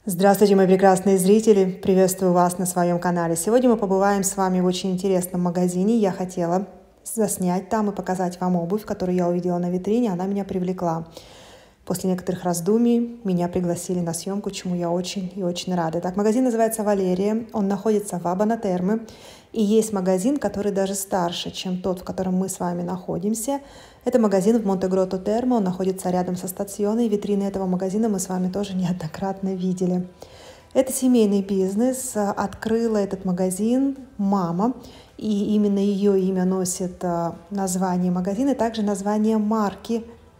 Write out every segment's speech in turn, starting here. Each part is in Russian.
Здравствуйте, мои прекрасные зрители! Приветствую вас на своем канале. Сегодня мы побываем с вами в очень интересном магазине. Я хотела заснять там и показать вам обувь, которую я увидела на витрине. Она меня привлекла. После некоторых раздумий меня пригласили на съемку, чему я очень и очень рада. Так, магазин называется «Валерия». Он находится в Абана-Терме. И есть магазин, который даже старше, чем тот, в котором мы с вами находимся. Это магазин в Монте-Гротто-Терме. Он находится рядом со стационой. Витрины этого магазина мы с вами тоже неоднократно видели. Это семейный бизнес. Открыла этот магазин мама. И именно ее имя носит название магазина и также название марки.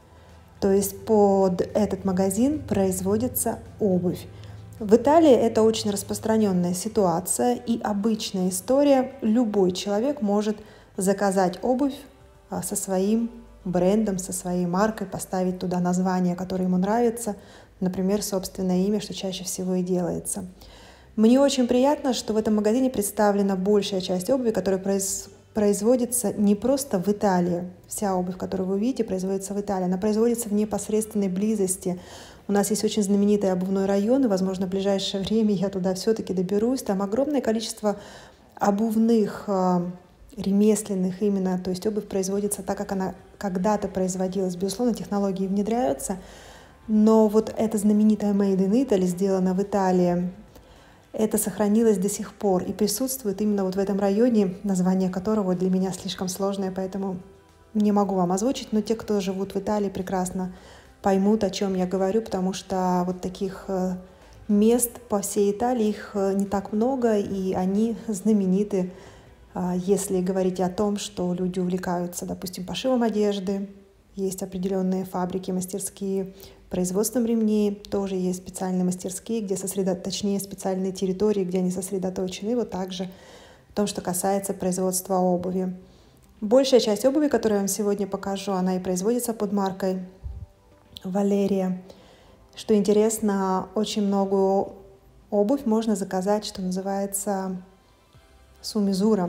То есть под этот магазин производится обувь. В Италии это очень распространенная ситуация и обычная история. Любой человек может заказать обувь со своим брендом, со своей маркой, поставить туда название, которое ему нравится, например, собственное имя, что чаще всего и делается. Мне очень приятно, что в этом магазине представлена большая часть обуви, которая производится не просто в Италии. Вся обувь, которую вы видите, производится в Италии. Она производится в непосредственной близости. У нас есть очень знаменитый обувной район, и, возможно, в ближайшее время я туда все-таки доберусь. Там огромное количество обувных, ремесленных именно, то есть обувь производится так, как она когда-то производилась. Безусловно, технологии внедряются, но вот это знаменитое Made in Italy, сделано в Италии, это сохранилось до сих пор и присутствует именно вот в этом районе, название которого для меня слишком сложное, поэтому не могу вам озвучить, но те, кто живут в Италии, прекрасно поймут, о чем я говорю, потому что вот таких мест по всей Италии, их не так много, и они знамениты, если говорить о том, что люди увлекаются, допустим, пошивом одежды, есть определенные фабрики, мастерские, производством ремней, тоже есть специальные мастерские, где точнее специальные территории, где они сосредоточены. Вот также в том, что касается производства обуви. Большая часть обуви, которую я вам сегодня покажу, она и производится под маркой Валерия. Что интересно, очень многую обувь можно заказать, что называется, сумизура,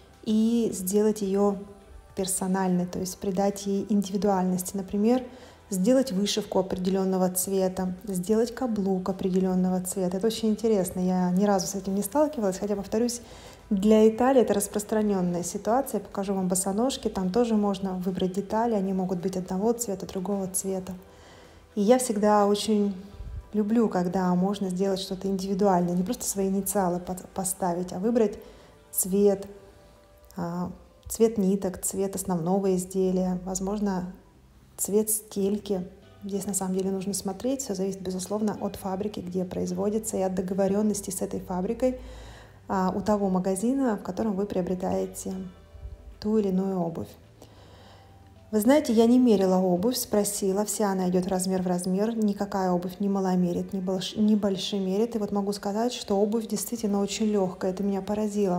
и сделать ее персональной, то есть придать ей индивидуальности. Например, сделать вышивку определенного цвета, сделать каблук определенного цвета. Это очень интересно. Я ни разу с этим не сталкивалась, хотя, повторюсь, для Италии это распространенная ситуация. Я покажу вам босоножки, там тоже можно выбрать детали, они могут быть одного цвета, другого цвета. И я всегда очень люблю, когда можно сделать что-то индивидуальное, не просто свои инициалы поставить, а выбрать цвет, цвет ниток, цвет основного изделия, возможно, цвет стельки. Здесь на самом деле нужно смотреть, все зависит, безусловно, от фабрики, где производится, и от договоренности с этой фабрикой у того магазина, в котором вы приобретаете ту или иную обувь. Вы знаете, я не мерила обувь, спросила, вся она идет размер в размер, никакая обувь не маломерит, не большемерит. И вот могу сказать, что обувь действительно очень легкая, это меня поразило.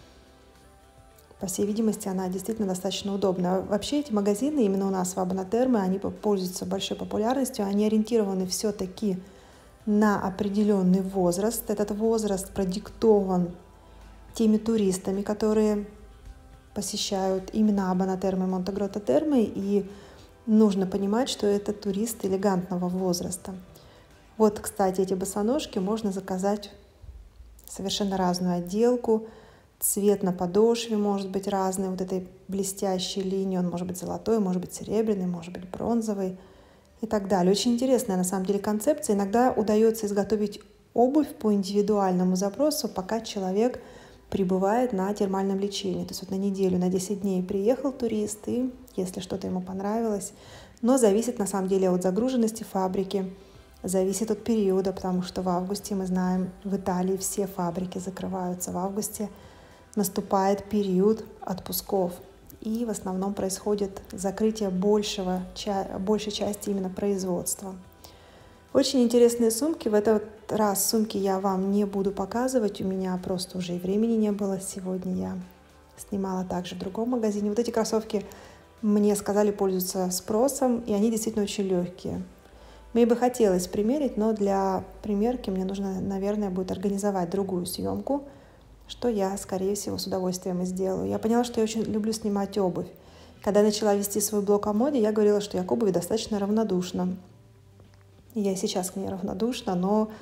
По всей видимости, она действительно достаточно удобна. Вообще эти магазины именно у нас в Абана-Терме, они пользуются большой популярностью, они ориентированы все-таки на определенный возраст. Этот возраст продиктован теми туристами, которые посещают именно Абана-Терме и Монте-Гротто-Терме, и нужно понимать, что это туристы элегантного возраста. Вот, кстати, эти босоножки можно заказать совершенно разную отделку. Цвет на подошве может быть разный, вот этой блестящей линии, он может быть золотой, может быть серебряный, может быть бронзовый и так далее. Очень интересная на самом деле концепция. Иногда удается изготовить обувь по индивидуальному запросу, пока человек пребывает на термальном лечении. То есть вот на неделю, на 10 дней приехал турист, и если что-то ему понравилось, но зависит на самом деле от загруженности фабрики, зависит от периода, потому что в августе, мы знаем, в Италии все фабрики закрываются в августе, наступает период отпусков, и в основном происходит закрытие большей части именно производства. Очень интересные сумки. В этот раз сумки я вам не буду показывать, у меня просто уже и времени не было. Сегодня я снимала также в другом магазине. Вот эти кроссовки, мне сказали, пользуются спросом, и они действительно очень легкие. Мне бы хотелось примерить, но для примерки мне нужно, наверное, будет организовать другую съемку, что я, скорее всего, с удовольствием и сделаю. Я поняла, что я очень люблю снимать обувь. Когда я начала вести свой блог о моде, я говорила, что я к обуви достаточно равнодушна. Я и сейчас к ней равнодушна, но в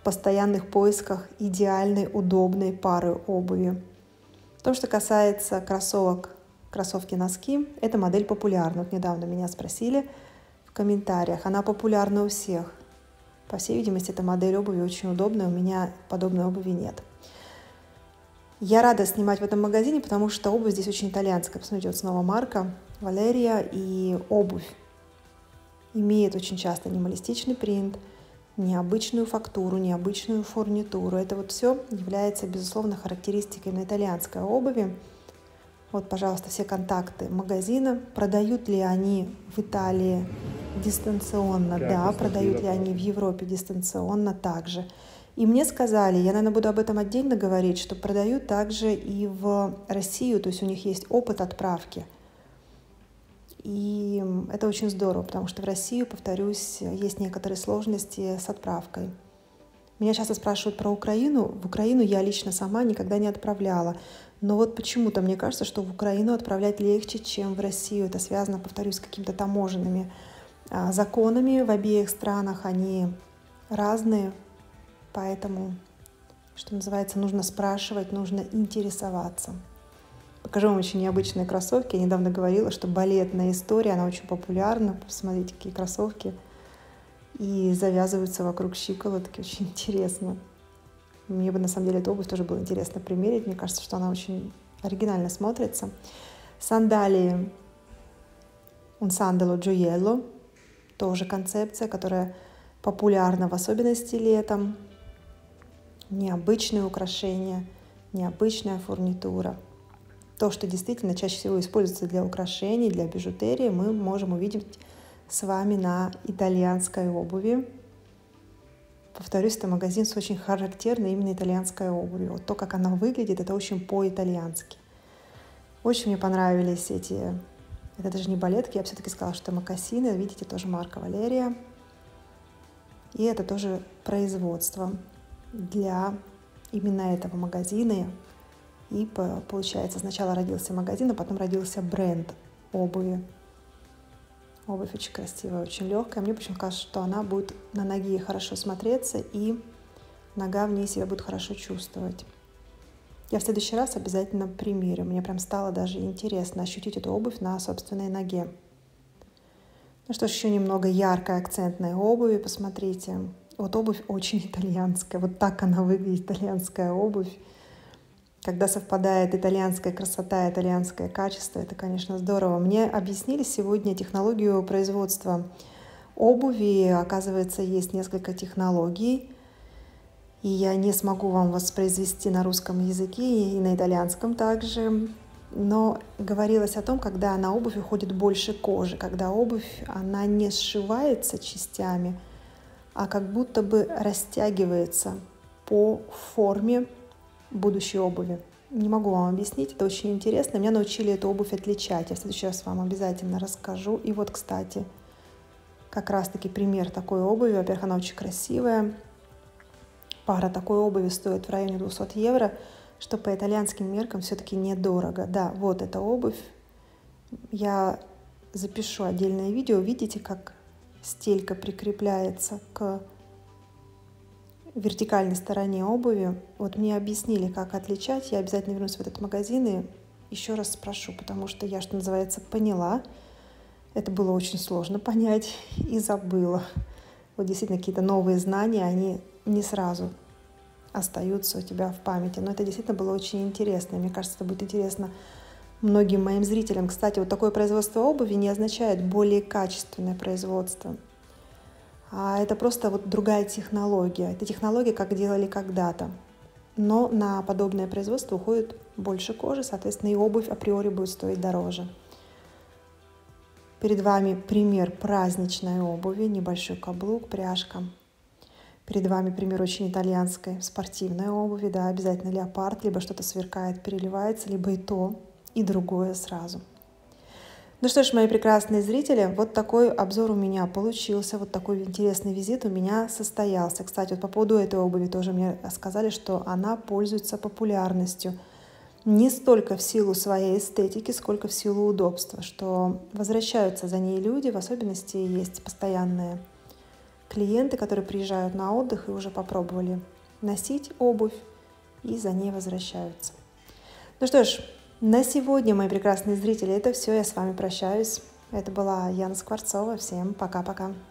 постоянных поисках идеальной, удобной пары обуви. В том, что касается кроссовок, кроссовки-носки, эта модель популярна. Вот недавно меня спросили в комментариях, она популярна у всех. По всей видимости, эта модель обуви очень удобная, у меня подобной обуви нет. Я рада снимать в этом магазине, потому что обувь здесь очень итальянская. Посмотрите, вот снова марка Валерия, и обувь имеет очень часто минималистичный принт, необычную фактуру, необычную фурнитуру. Это вот все является, безусловно, характеристиками итальянской обуви. Вот, пожалуйста, все контакты магазина. Продают ли они в Италии дистанционно? Да. Продают ли они в Европе дистанционно? Также. И мне сказали, я, наверное, буду об этом отдельно говорить, что продают также и в Россию, то есть у них есть опыт отправки. И это очень здорово, потому что в Россию, повторюсь, есть некоторые сложности с отправкой. Меня часто спрашивают про Украину. В Украину я лично сама никогда не отправляла. Но вот почему-то мне кажется, что в Украину отправлять легче, чем в Россию. Это связано, повторюсь, с какими-то таможенными законами. В обеих странах они разные. Поэтому, что называется, нужно спрашивать, нужно интересоваться. Покажу вам очень необычные кроссовки. Я недавно говорила, что балетная история, она очень популярна. Посмотрите, какие кроссовки. И завязываются вокруг щиколотки. Очень интересно. Мне бы, на самом деле, эту обувь тоже было интересно примерить. Мне кажется, что она очень оригинально смотрится. Сандалии Un sandalo gioiello. Тоже концепция, которая популярна, в особенности летом. Необычные украшения, необычная фурнитура. То, что действительно чаще всего используется для украшений, для бижутерии, мы можем увидеть с вами на итальянской обуви. Повторюсь, это магазин с очень характерной именно итальянской обувью. Вот то, как она выглядит, это очень по-итальянски. Очень мне понравились эти... Это даже не балетки, я все-таки сказала, что это мокасины. Видите, тоже марка Валерия. И это тоже производство для именно этого магазина. И получается, сначала родился магазин, а потом родился бренд обуви. Обувь очень красивая, очень легкая. Мне почему-то кажется, что она будет на ноге хорошо смотреться, и нога в ней себя будет хорошо чувствовать. Я в следующий раз обязательно примерю. Мне прям стало даже интересно ощутить эту обувь на собственной ноге. Ну что ж, еще немного яркой акцентной обуви, посмотрите. Вот обувь очень итальянская, вот так она выглядит, итальянская обувь. Когда совпадает итальянская красота, итальянское качество, это, конечно, здорово. Мне объяснили сегодня технологию производства обуви. Оказывается, есть несколько технологий, и я не смогу вам воспроизвести на русском языке и на итальянском также. Но говорилось о том, когда на обувь уходит больше кожи, когда обувь, она не сшивается частями, а как будто бы растягивается по форме будущей обуви. Не могу вам объяснить, это очень интересно. Меня научили эту обувь отличать. Я в следующий раз вам обязательно расскажу. И вот, кстати, как раз-таки пример такой обуви. Во-первых, она очень красивая. Пара такой обуви стоит в районе 200 евро, что по итальянским меркам все-таки недорого. Да, вот эта обувь. Я запишу отдельное видео. Видите, как стелька прикрепляется к вертикальной стороне обуви. Вот мне объяснили, как отличать. Я обязательно вернусь в этот магазин и еще раз спрошу, потому что я, что называется, поняла. Это было очень сложно понять и забыла. Вот действительно какие-то новые знания, они не сразу остаются у тебя в памяти. Но это действительно было очень интересно. Мне кажется, это будет интересно многим моим зрителям. Кстати, вот такое производство обуви не означает более качественное производство. А это просто вот другая технология. Это технология, как делали когда-то. Но на подобное производство уходит больше кожи, соответственно, и обувь априори будет стоить дороже. Перед вами пример праздничной обуви, небольшой каблук, пряжка. Перед вами пример очень итальянской спортивной обуви, да, обязательно леопард, либо что-то сверкает, переливается, либо и то, и другое сразу. Ну что ж, мои прекрасные зрители, вот такой обзор у меня получился, вот такой интересный визит у меня состоялся. Кстати, вот по поводу этой обуви тоже мне сказали, что она пользуется популярностью не столько в силу своей эстетики, сколько в силу удобства, что возвращаются за ней люди, в особенности есть постоянные клиенты, которые приезжают на отдых и уже попробовали носить обувь и за ней возвращаются. Ну что ж, на сегодня, мои прекрасные зрители, это все. Я с вами прощаюсь. Это была Яна Скворцова. Всем пока-пока.